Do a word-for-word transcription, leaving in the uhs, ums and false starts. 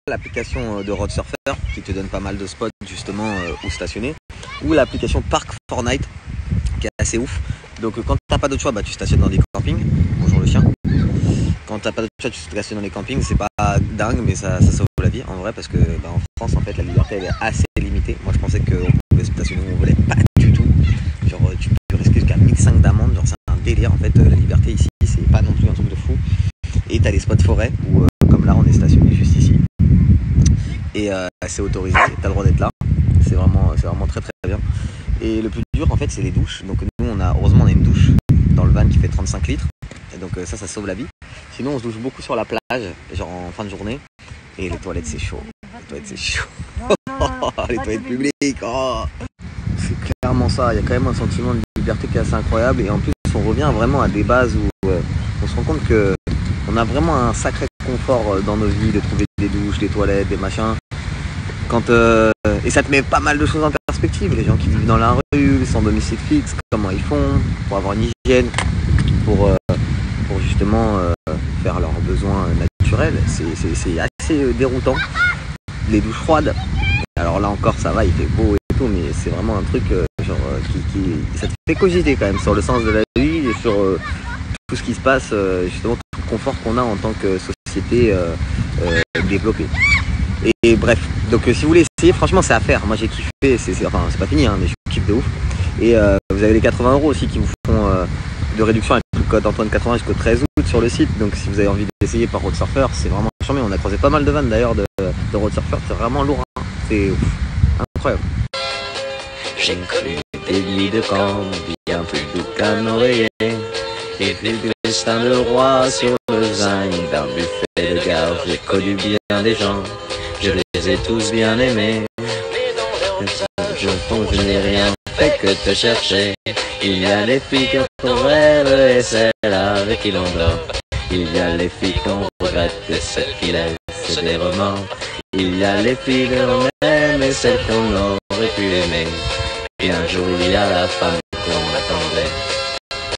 l'application de Road Surfer qui te donne pas mal de spots justement euh, où stationner, ou l'application Park Fortnite qui est assez ouf. Donc quand t'as pas d'autre choix, bah, tu stationnes dans des campings. Bonjour le chien. Quand t'as pas d'autre choix, tu stationnes dans les campings. C'est pas dingue, mais ça, ça sauve la vie en vrai, parce que bah, en France en fait la liberté elle est assez limitée. Moi je pensais qu'on pouvait stationner où on voulait, pas du tout. Genre tu peux risquer jusqu'à mille cinq cents d'amende. Genre c'est un délire en fait. La liberté ici c'est pas non plus un truc de fou. Et t'as les spots forêt où euh, comme là on est stationné juste ici. Et euh, c'est autorisé, t'as le droit d'être là. C'est vraiment, c'est vraiment très très bien. Et le plus dur en fait c'est les douches. Donc nous on a, heureusement on a une douche dans le van qui fait trente-cinq litres. Et donc euh, ça ça sauve la vie. Sinon on se douche beaucoup sur la plage, genre en fin de journée. Et les toilettes c'est chaud. Les toilettes c'est chaud. Les toilettes publiques. Oh. C'est clairement ça. Il y a quand même un sentiment de liberté qui est assez incroyable. Et en plus on revient vraiment à des bases où euh, on se rend compte que on a vraiment un sacré confort dans nos vies de trouver des douches, des toilettes, des machins. Quand, euh, et ça te met pas mal de choses en perspective. Les gens qui vivent dans la rue, sans domicile fixe, comment ils font pour avoir une hygiène, pour, euh, pour justement euh, faire leurs besoins naturels. C'est, c'est, c'est assez déroutant. Les douches froides, alors là encore ça va, il fait beau et tout, mais c'est vraiment un truc euh, genre, euh, qui, qui, ça te fait cogiter quand même sur le sens de la vie et sur euh, tout ce qui se passe, euh, justement tout le confort qu'on a en tant que société euh, euh, développée. Et, et bref, donc euh, si vous voulez essayer, franchement c'est à faire. Moi j'ai kiffé, c'est, c'est, enfin c'est pas fini, hein, mais je kiffe de ouf. Et euh, vous avez les quatre-vingts euros aussi qui vous font euh, de réduction avec le code Antoine quatre-vingts jusqu'au treize août sur le site. Donc si vous avez envie d'essayer par Road Surfer, c'est vraiment charmé. On a croisé pas mal de vannes d'ailleurs de, de Road Surfer, c'est vraiment lourd, hein. C'est ouf, incroyable. J'ai connu des lits de camp, bien plus doux qu'un oreiller. Et vu du destin de roi sur le zinc d'un buffet de gare, j'ai connu bien des gens, je les ai tous bien aimés. Je pense que je n'ai rien fait que te chercher. Il y a les filles qu'on rêve et celles avec qui l'on dort. Il y a les filles qu'on regrette et celles qui laissent des remords. Il y a les filles que l'on aime et celles qu'on aurait pu aimer. Et un jour il y a la femme qu'on attend.